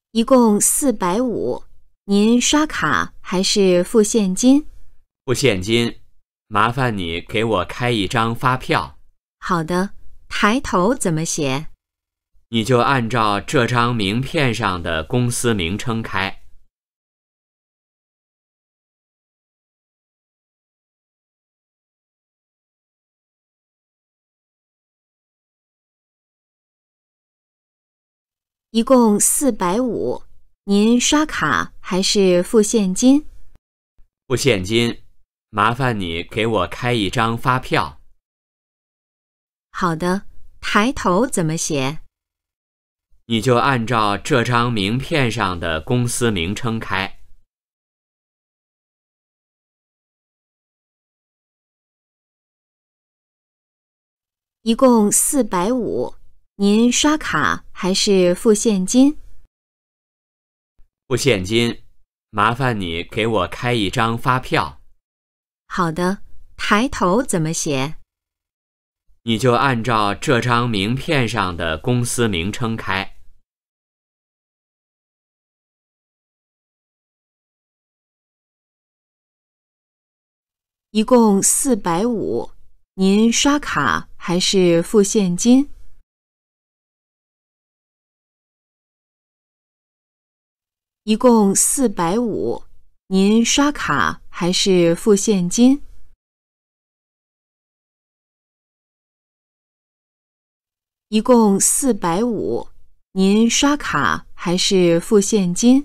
一共450，您刷卡还是付现金？ 付现金，麻烦你给我开一张发票。 好的，抬头怎么写？ 你就按照这张名片上的公司名称开。 一共450，您刷卡还是付现金？ 付现金，麻烦你给我开一张发票。 好的，抬头怎么写？ 你就按照这张名片上的公司名称开。 一共450，您刷卡还是付现金？ 付现金，麻烦你给我开一张发票。 好的，抬头怎么写？ 你就按照这张名片上的公司名称开。 一共450，您刷卡还是付现金？一共450，您刷卡还是付现金？一共450，您刷卡还是付现金？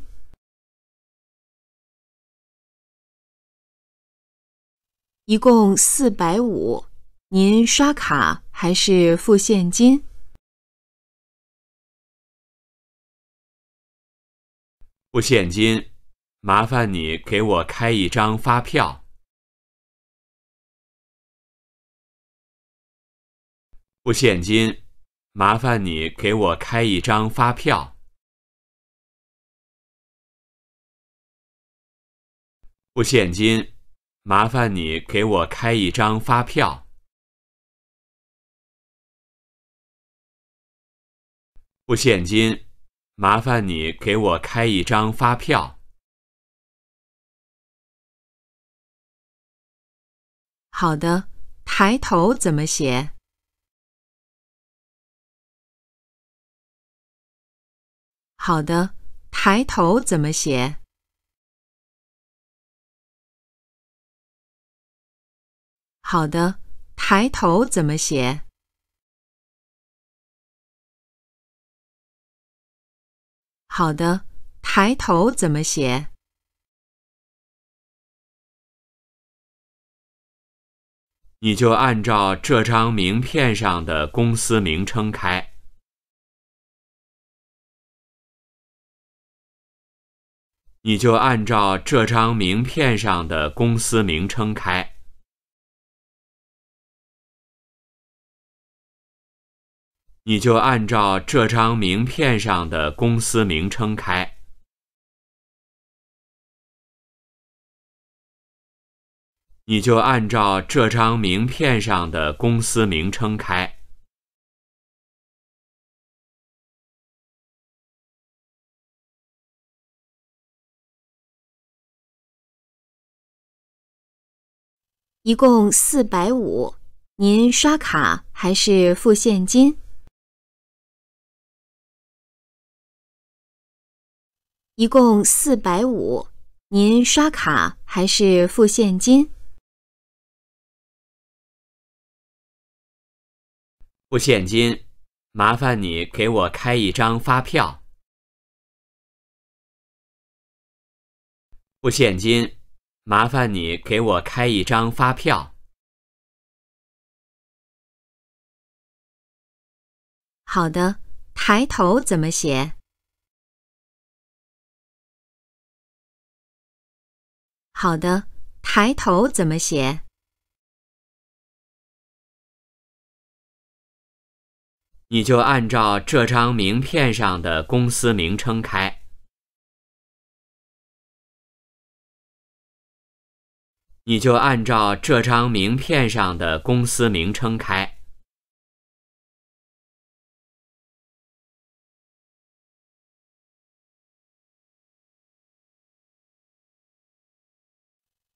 一共450，您刷卡还是付现金？ 付现金，麻烦你给我开一张发票。付现金，麻烦你给我开一张发票。付现金，麻烦你给我开一张发票。付现金，麻烦你给我开一张发票。 好的，抬头怎么写？好的，抬头怎么写？好的，抬头怎么写？好的，抬头怎么写？ 你就按照这张名片上的公司名称开。你就按照这张名片上的公司名称开。你就按照这张名片上的公司名称开。你就按照这张名片上的公司名称开。 一共450，您刷卡还是付现金？一共450，您刷卡还是付现金？ 付现金，麻烦你给我开一张发票。付现金，麻烦你给我开一张发票。 好的，抬头怎么写？好的，抬头怎么写？ 你就按照这张名片上的公司名称开。你就按照这张名片上的公司名称开。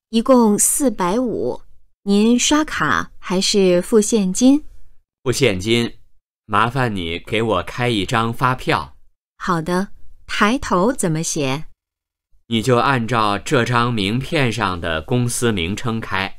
一共450，您刷卡还是付现金？ 付现金，麻烦你给我开一张发票。 好的，抬头怎么写？ 你就按照这张名片上的公司名称开。